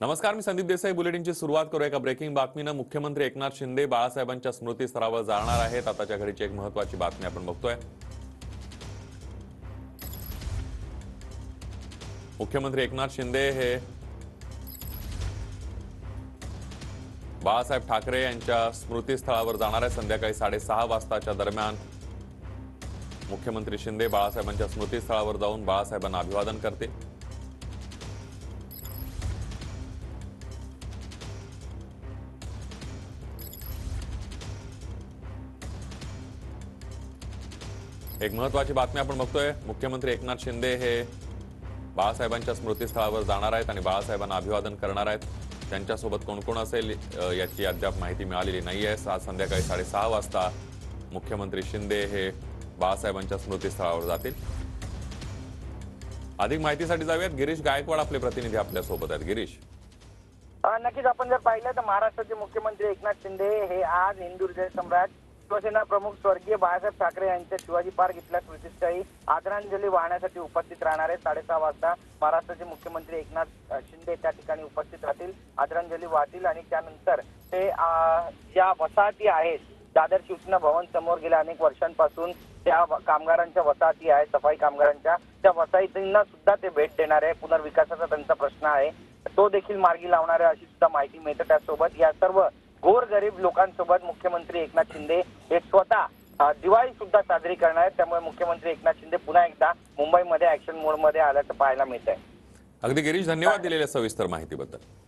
नमस्कार, मी संदीप देसाई. बुलेटिनची सुरुवात करूया एका ब्रेकिंग बातमीनं. मुख्यमंत्री एकनाथ शिंदे बाळासाहेबांच्या स्मृतीस्थळावर जाणार आहेत. आताच्या घडीची एक महत्त्वाची बातमी आपण बघतोय. मुख्यमंत्री एकनाथ शिंदे हे बाळासाहेब ठाकरे यांच्या स्मृतीस्थळावर जाणार आहे. संध्याकाळी 6:30 वाजताच्या दरम्यान मुख्यमंत्री शिंदे बाळासाहेबांच्या स्मृतीस्थळावर जाऊन बाळासाहेबांना अभिवादन करतील. एक महत्त्वाची बातमी आपण बघतोय. मुख्यमंत्री एकनाथ शिंदे हे बाळासाहेबांच्या स्मृतीस्थळावर जाणार आहेत आणि बाळासाहेबांना अभिवादन करणार आहेत. त्यांच्यासोबत कोण कोण असेल याची अद्याप माहिती मिळालेली नाहीये. आज संध्याकाळी 6:30 वाजता मुख्यमंत्री शिंदे हे बाळासाहेबांच्या स्मृतीस्थळावर जातील. अधिक माहितीसाठी जाऊयात. गिरीश गायकवाड आपले प्रतिनिधी आपल्या सोबत आहेत. गिरीश, नक्कीच आपण जर पाहिलं तर महाराष्ट्राचे मुख्यमंत्री एकनाथ शिंदे हे आज हिंदू हृदय सम्राट शिवसेना प्रमुख स्वर्गीय बाळासाहेब ठाकरे यांच्या शिवाजी पार्क इथल्या स्मृतीस्थळी आदरांजली वाहण्यासाठी उपस्थित राहणार आहे. 6:30 वाजता महाराष्ट्राचे मुख्यमंत्री एकनाथ शिंदे त्या ठिकाणी उपस्थित राहतील, आदरांजली वाहतील आणि त्यानंतर ते ज्या वसाहती आहेत दादर शिवसेना भवन समोर गेल्या अनेक वर्षांपासून त्या कामगारांच्या वसाहती आहेत, सफाई कामगारांच्या, त्या वसाहतींना सुद्धा ते भेट देणार आहे. पुनर्विकासाचा त्यांचा प्रश्न आहे तो देखील मार्गी लावणार आहे अशी सुद्धा माहिती मिळते. त्यासोबत या सर्व गोरगरीब लोकांसोबत मुख्यमंत्री एकनाथ शिंदे हे स्वतः दिवाळी सुद्धा साजरी करणार आहेत. त्यामुळे मुख्यमंत्री एकनाथ शिंदे पुन्हा एकदा मुंबईमध्ये ऍक्शन मोडमध्ये आल्याचं पाहायला मिळत आहे. अगदी गिरीश, धन्यवाद दिलेल्या सविस्तर माहितीबद्दल.